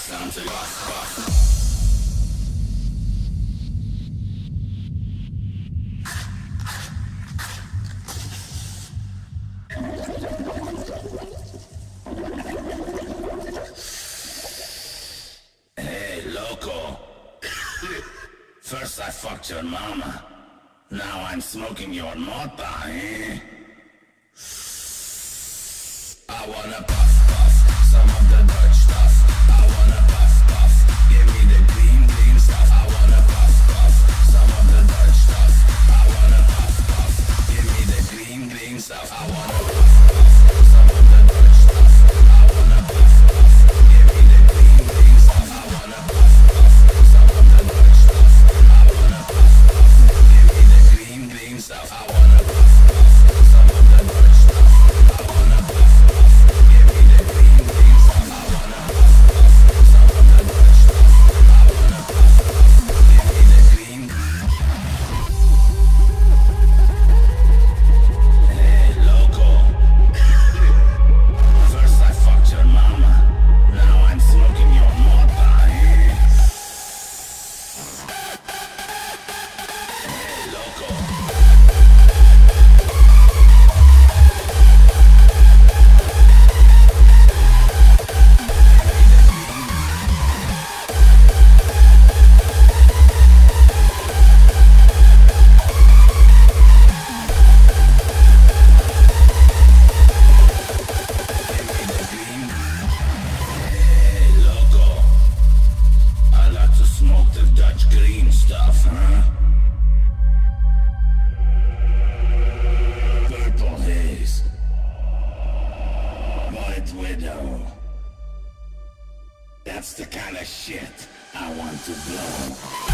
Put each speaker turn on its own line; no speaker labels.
time to rock. Hey, loco. First I fucked your mama. Now I'm smoking your mota, eh? I wanna puff, puff, some of the Dutch stuff. I wanna puff, puff, give me the green, green stuff. I wanna puff, puff, some of the Dutch stuff. I wanna puff, puff, give me the green, green stuff. I wanna puff, puff, some of the Dutch stuff. I wanna puff, puff, give me the green, green stuff. I wanna puff, puff, some of the Dutch stuff. I wanna puff, puff, give me the green, green stuff. I wanna puff, puff, some of the Dutch stuff. I wanna puff, puff, give me the green, green stuff. I wanna puff, puff, some of the Dutch stuff. I wanna puff, puff, give me the green. Hey, loco. First I fucked your mama. Now I'm smoking your mota, eh? Hey, loco. Hey, loco. I like to smoke the Dutch green stuff, huh? Purple haze. White widow. That's the kind of shit I want to blow.